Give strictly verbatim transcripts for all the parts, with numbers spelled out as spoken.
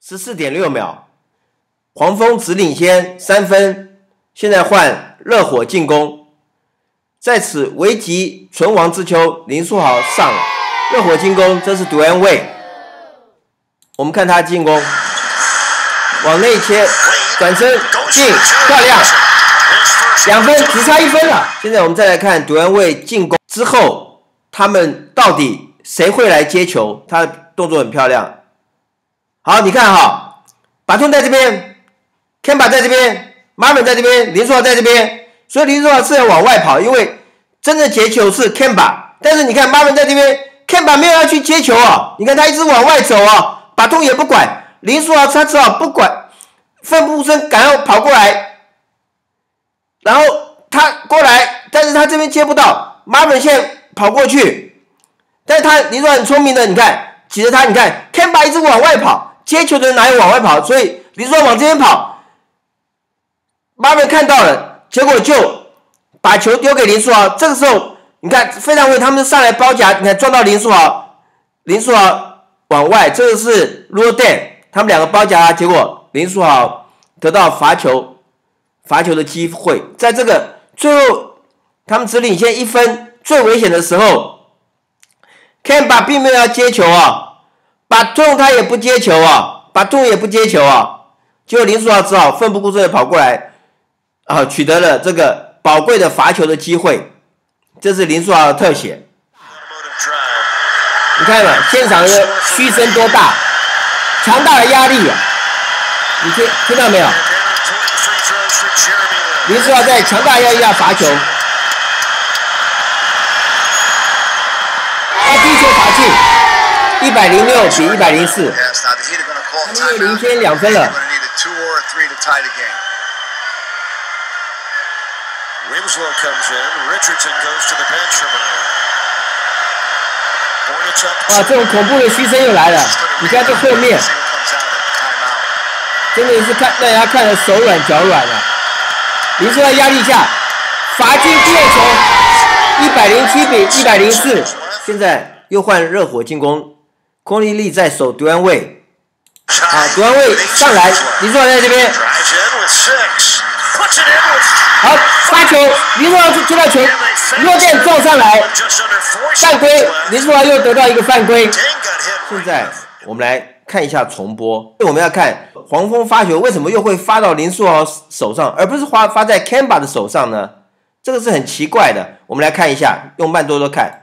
十四点六秒，黄蜂只领先三分，现在换热火进攻，在此危急存亡之秋，林书豪上了，热火进攻，这是Dwyane Wade，我们看他进攻，往内切，转身进，漂亮，两分，只差一分了。现在我们再来看Dwyane Wade进攻之后，他们到底谁会来接球？他的动作很漂亮。好，你看哈，巴顿在这边 ，Kemba 在这边 ，Marvin 在这边，林书豪在这边，所以林书豪是要往外跑，因为真正接球是 Kemba， 但是你看 Marvin 在这边 ，Kemba 没有要去接球哦，你看他一直往外走哦，巴顿也不管，林书豪他只好不管，奋不顾身赶要跑过来，然后他过来，但是他这边接不到 ，Marvin 现在跑过去，但是他林书豪很聪明的，你看挤着他，你看 Kemba 一直往外跑。接球的人哪有往外跑？所以林书豪往这边跑 ，Marvin 看到了，结果就把球丢给林书豪。这个时候，你看非常会，他们上来包夹，你看撞到林书豪，林书豪往外，这个是 Roden， 他们两个包夹，结果林书豪得到罚球，罚球的机会。在这个最后，他们只领先一分，最危险的时候 ，Kemba 并没有要接球啊。巴顿他也不接球啊，巴顿也不接球啊，结果林书豪只好奋不顾身的跑过来，啊，取得了这个宝贵的罚球的机会。这是林书豪的特写。你看嘛，现场的嘘声多大，强大的压力啊！你听听到没有？林书豪在强大压力下罚球，他第一球罚进。一百零六比一百零四，他们又领先两分了。哇，这种恐怖的嘘声又来了！你看这后面，真的是看让人家看得手软脚软了。林书豪压力下罚进第二球，一百零七比一百零四。现在又换热火进攻。空力力在守Dwyane Wade，啊，Dwyane Wade上来，林书豪在这边，好发球，林书豪接到球，弱电撞上来，犯规，林书豪又得到一个犯规。现在我们来看一下重播，我们要看黄蜂发球为什么又会发到林书豪手上，而不是发发在 Kemba 的手上呢？这个是很奇怪的。我们来看一下，用慢多多看。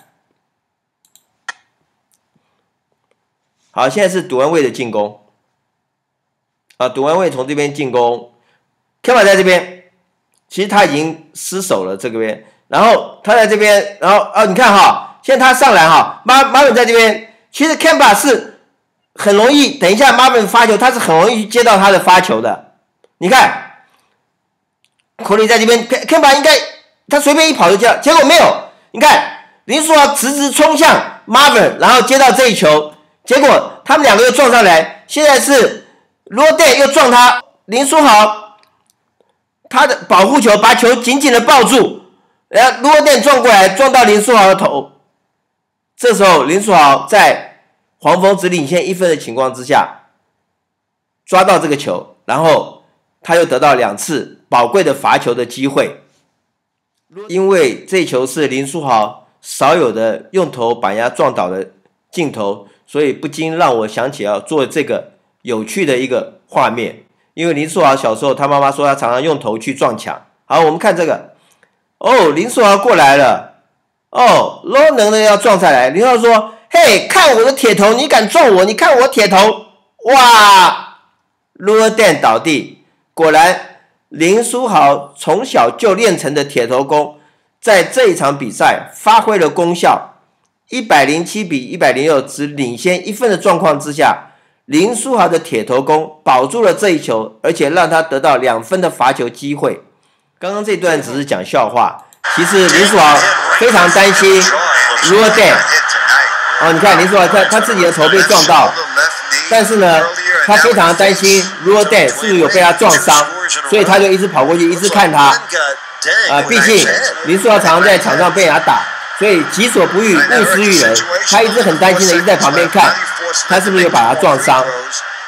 好，现在是Dwyane Wade的进攻，啊，Dwyane Wade从这边进攻 ，Kemba 在这边，其实他已经失手了这个边，然后他在这边，然后啊，你看哈，现在他上来哈 ，Marvin 在这边，其实 Kemba 是很容易，等一下 Marvin 发球，他是很容易接到他的发球的，你看，库里在这边 ，Kemba 应该他随便一跑就接，结果没有，你看林书豪直直冲向 Marvin， 然后接到这一球。结果他们两个又撞上来，现在是罗德又撞他，林书豪他的保护球把球紧紧的抱住，然后罗德撞过来撞到林书豪的头。这时候林书豪在黄蜂只领先一分的情况之下，抓到这个球，然后他又得到两次宝贵的罚球的机会。因为这球是林书豪少有的用头把人家撞倒的镜头。所以不禁让我想起要做这个有趣的一个画面，因为林书豪小时候他妈妈说他常常用头去撞墙。好，我们看这个，哦，林书豪过来了，哦，罗能的要撞上来，林书豪说：“嘿，看我的铁头，你敢撞我？你看我铁头！”哇，罗登倒地。果然，林书豪从小就练成的铁头功，在这一场比赛发挥了功效。一百零七比一百零六只领先一分的状况之下，林书豪的铁头功保住了这一球，而且让他得到两分的罚球机会。刚刚这段只是讲笑话，其实林书豪非常担心 Roden。哦，你看林书豪他他自己的头被撞到，但是呢，他非常担心 Roden 是不是有被他撞伤，所以他就一直跑过去，一直看他。啊、呃，毕竟林书豪常常在场上被人家打。所以己所不欲，勿施于人。他一直很担心的，一直在旁边看，他是不是有把他撞伤？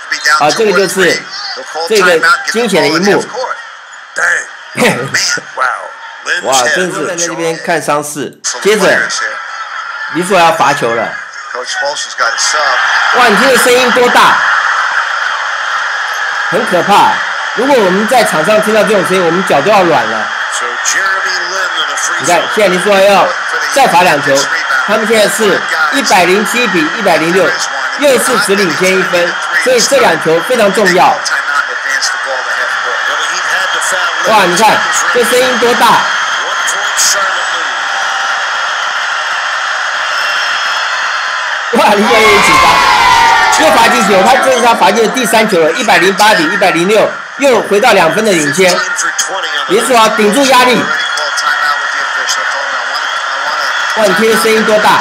啊，这个就是这个惊险的一幕。哇，真是在那边看伤势。接着，林书豪要罚球了。哇，你听这声音多大，很可怕。如果我们在场上听到这种声音，我们脚都要软了。你看，现在林书豪要再罚两球，他们现在是一百零七比一百零六，又是只领先一分，所以这两球非常重要。哇，你看这声音多大！哇，林书豪也紧张，又罚进球，他这是他罚进的第三球了，一百零八比一百零六，又回到两分的领先。林书豪顶住压力。哇，你听这声音多大！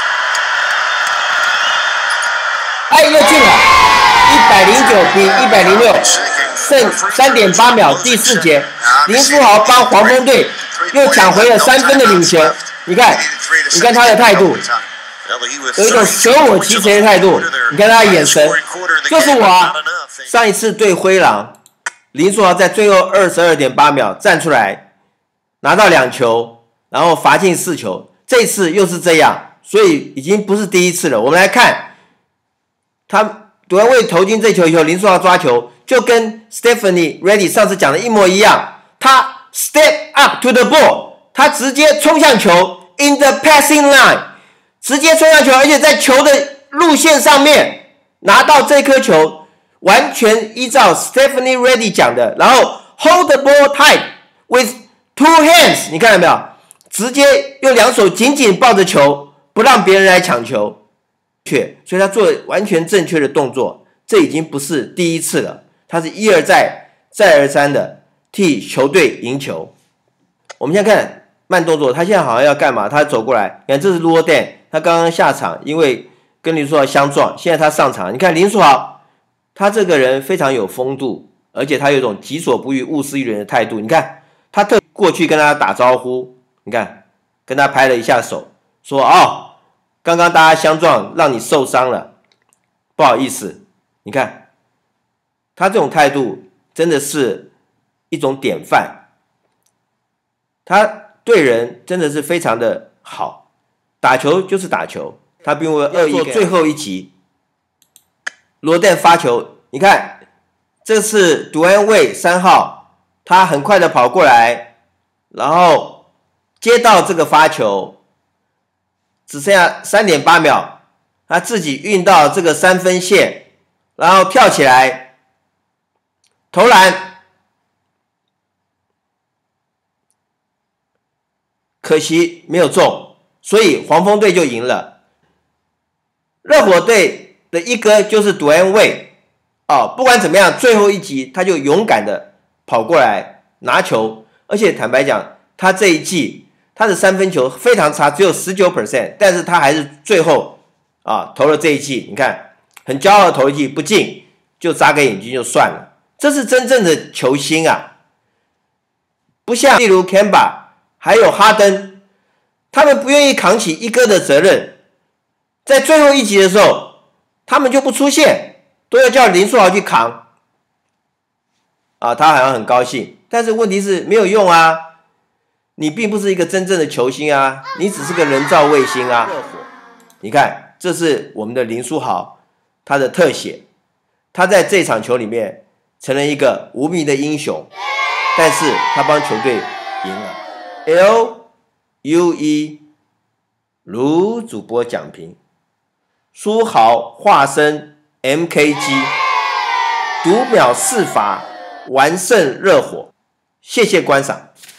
哎，又进了，一百零九比一百零六，剩三点八秒，第四节，林书豪帮黄蜂队又抢回了三分的领先。你看，你看他的态度，有一种舍我其谁的态度。你看他的眼神，就是我啊！上一次对灰狼，林书豪在最后二十二点八秒站出来，拿到两球，然后罚进四球。这次又是这样，所以已经不是第一次了。我们来看，他杜兰特投进这球以后，林书豪抓球，就跟 Stephanie Ready 上次讲的一模一样。他 step up to the ball， 他直接冲向球 ，in the passing line， 直接冲向球，而且在球的路线上面拿到这颗球，完全依照 Stephanie Ready 讲的，然后 hold the ball tight with two hands， 你看到没有？直接用两手紧紧抱着球，不让别人来抢球，所以他做完全正确的动作。这已经不是第一次了，他是一而再、再而三的替球队赢球。我们现在看慢动作，他现在好像要干嘛？他走过来，你看这是罗丹，他刚刚下场，因为跟林书豪相撞，现在他上场。你看林书豪，他这个人非常有风度，而且他有一种己所不欲、勿施于人的态度。你看他特过去跟他打招呼。你看，跟他拍了一下手，说：“哦，刚刚大家相撞，让你受伤了，不好意思。”你看，他这种态度真的是一种典范。他对人真的是非常的好，打球就是打球，他并未要做最后一集。罗丹发球，你看，这是杜兰特三号，他很快的跑过来，然后。接到这个发球，只剩下 三点八秒，他自己运到这个三分线，然后跳起来投篮，可惜没有中，所以黄蜂队就赢了。热火队的一哥就是杜兰特哦，不管怎么样，最后一集他就勇敢的跑过来拿球，而且坦白讲，他这一季。他的三分球非常差，只有 百分之十九， 但是他还是最后啊投了这一记，你看很骄傲的投一记不进就眨个眼睛就算了，这是真正的球星啊！不像例如 Kemba 还有哈登，他们不愿意扛起一哥的责任，在最后一集的时候，他们就不出现，都要叫林书豪去扛啊，他好像很高兴，但是问题是没有用啊。你并不是一个真正的球星啊，你只是个人造卫星啊！你看，这是我们的林书豪，他的特写，他在这场球里面成了一个无名的英雄，但是他帮球队赢了。L U E 卢主播讲评，书豪化身 M K G， 读秒四罚完胜热火，谢谢观赏。